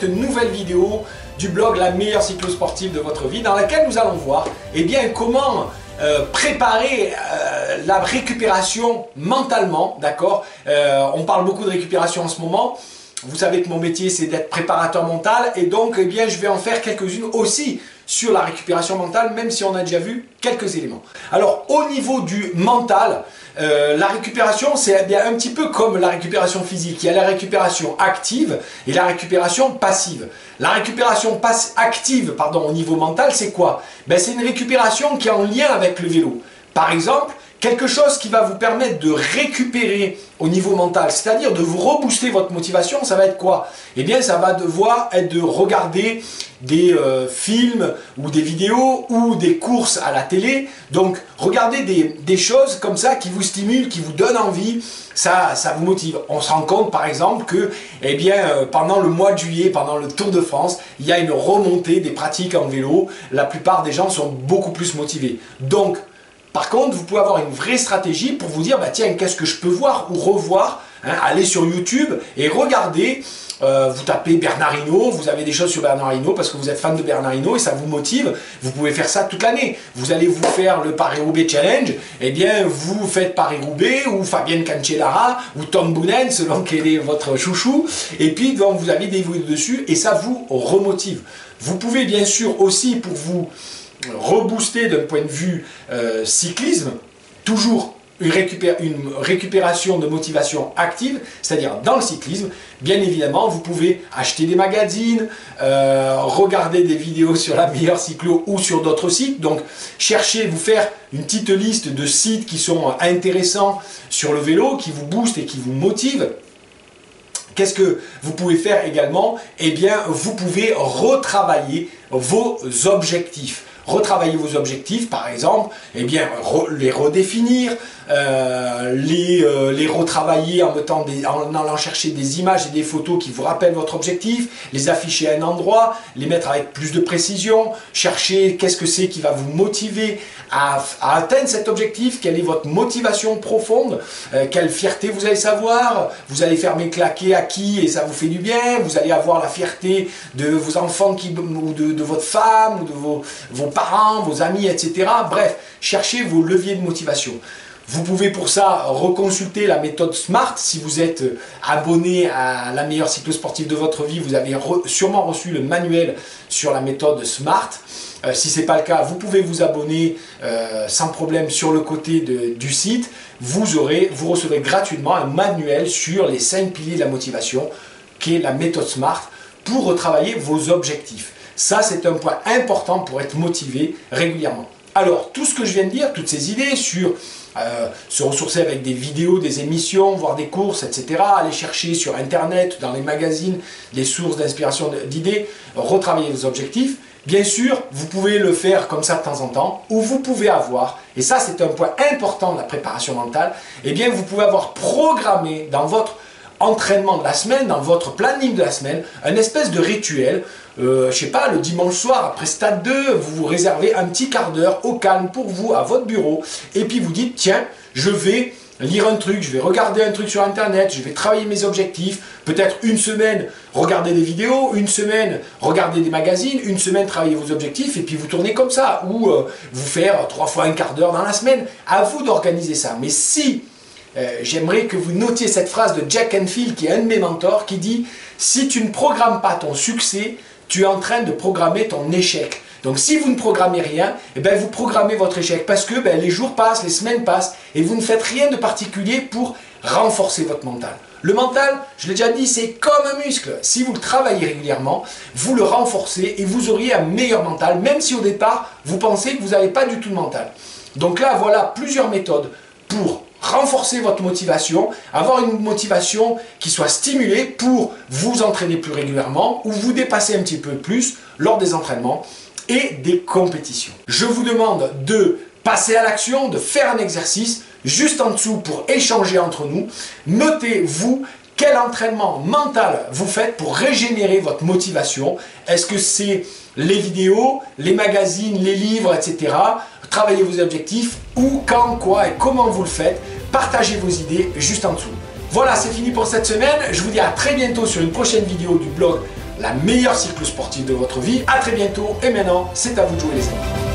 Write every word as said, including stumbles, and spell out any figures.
nouvelle vidéo du blog La meilleure cyclo-sportive de votre vie, dans laquelle nous allons voir eh bien, comment euh, préparer euh, la récupération mentalement, d'accord. euh, On parle beaucoup de récupération en ce moment. Vous savez que mon métier c'est d'être préparateur mental et donc eh bien, je vais en faire quelques-unes aussi sur la récupération mentale, même si on a déjà vu quelques éléments. Alors au niveau du mental, euh, la récupération c'est eh bien un petit peu comme la récupération physique. Il y a la récupération active et la récupération passive. La récupération active pardon, au niveau mental, c'est quoi? Ben, c'est une récupération qui est en lien avec le vélo. Par exemple, quelque chose qui va vous permettre de récupérer au niveau mental, c'est-à-dire de vous rebooster votre motivation, ça va être quoi? Eh bien, ça va devoir être de regarder des euh, films ou des vidéos ou des courses à la télé. Donc, regardez des, des choses comme ça qui vous stimulent, qui vous donnent envie, ça, ça vous motive. On se rend compte, par exemple, que eh bien, euh, pendant le mois de juillet, pendant le Tour de France, il y a une remontée des pratiques en vélo. La plupart des gens sont beaucoup plus motivés. Donc, par contre, vous pouvez avoir une vraie stratégie pour vous dire, bah, tiens, qu'est-ce que je peux voir ou revoir, hein, allez sur YouTube et regardez, euh, vous tapez Bernard Hinault, vous avez des choses sur Bernard Hinault parce que vous êtes fan de Bernard Hinault et ça vous motive, vous pouvez faire ça toute l'année. Vous allez vous faire le Paris-Roubaix Challenge, eh bien vous faites Paris-Roubaix ou Fabienne Cancellara ou Tom Boonen, selon quel est votre chouchou, et puis donc, vous avez des vidéos dessus et ça vous remotive. Vous pouvez bien sûr aussi, pour vous rebooster d'un point de vue euh, cyclisme, toujours une, récupé une récupération de motivation active, c'est-à-dire dans le cyclisme, bien évidemment, vous pouvez acheter des magazines, euh, regarder des vidéos sur la meilleure cyclo ou sur d'autres sites, donc cherchez, vous faire une petite liste de sites qui sont intéressants sur le vélo, qui vous boostent et qui vous motivent. Qu'est-ce que vous pouvez faire également? Eh bien, vous pouvez retravailler vos objectifs. Retravailler vos objectifs, par exemple, eh bien, re, les redéfinir, euh, les, euh, les retravailler en, mettant des, en allant chercher des images et des photos qui vous rappellent votre objectif, les afficher à un endroit, les mettre avec plus de précision, chercher qu'est-ce que c'est qui va vous motiver à, à atteindre cet objectif, quelle est votre motivation profonde, euh, quelle fierté vous allez savoir, vous allez faire mes claquer à qui et ça vous fait du bien, vous allez avoir la fierté de vos enfants qui, ou de, de votre femme ou de vos, vos parents, vos amis, et cetera. Bref, cherchez vos leviers de motivation. Vous pouvez pour ça reconsulter la méthode SMART. Si vous êtes abonné à la meilleure cyclo-sportive de votre vie, vous avez re sûrement reçu le manuel sur la méthode SMART. Euh, si ce n'est pas le cas, vous pouvez vous abonner euh, sans problème sur le côté de, du site. Vous, aurez, vous recevrez gratuitement un manuel sur les cinq piliers de la motivation, qui est la méthode SMART, pour retravailler vos objectifs. Ça, c'est un point important pour être motivé régulièrement. Alors, tout ce que je viens de dire, toutes ces idées sur euh, se ressourcer avec des vidéos, des émissions, voir des courses, et cetera, aller chercher sur Internet, dans les magazines, des sources d'inspiration, d'idées, retravailler vos objectifs. Bien sûr, vous pouvez le faire comme ça de temps en temps, ou vous pouvez avoir, et ça c'est un point important de la préparation mentale, eh bien vous pouvez avoir programmé dans votre entraînement de la semaine, dans votre planning de la semaine, un espèce de rituel. Euh, je sais pas, le dimanche soir après stade deux, vous vous réservez un petit quart d'heure au calme pour vous, à votre bureau, et puis vous dites, tiens, je vais lire un truc, je vais regarder un truc sur Internet, je vais travailler mes objectifs, peut-être une semaine regarder des vidéos, une semaine regarder des magazines, une semaine travailler vos objectifs, et puis vous tournez comme ça, ou euh, vous faire trois fois un quart d'heure dans la semaine. À vous d'organiser ça. Mais si Euh, j'aimerais que vous notiez cette phrase de Jack Canfield, qui est un de mes mentors, qui dit « Si tu ne programmes pas ton succès, tu es en train de programmer ton échec. » Donc si vous ne programmez rien, eh ben, vous programmez votre échec parce que ben, les jours passent, les semaines passent et vous ne faites rien de particulier pour renforcer votre mental. Le mental, je l'ai déjà dit, c'est comme un muscle. Si vous le travaillez régulièrement, vous le renforcez et vous auriez un meilleur mental, même si au départ, vous pensez que vous n'avez pas du tout de mental. Donc là, voilà plusieurs méthodes pour renforcer votre motivation, avoir une motivation qui soit stimulée pour vous entraîner plus régulièrement ou vous dépasser un petit peu plus lors des entraînements et des compétitions. Je vous demande de passer à l'action, de faire un exercice juste en dessous pour échanger entre nous. Notez-vous quel entraînement mental vous faites pour régénérer votre motivation. Est-ce que c'est les vidéos, les magazines, les livres, et cetera. Travaillez vos objectifs, où, quand, quoi et comment vous le faites. Partagez vos idées juste en dessous. Voilà, c'est fini pour cette semaine. Je vous dis à très bientôt sur une prochaine vidéo du blog la meilleure cyclo-sportive de votre vie. A très bientôt et maintenant, c'est à vous de jouer les amis.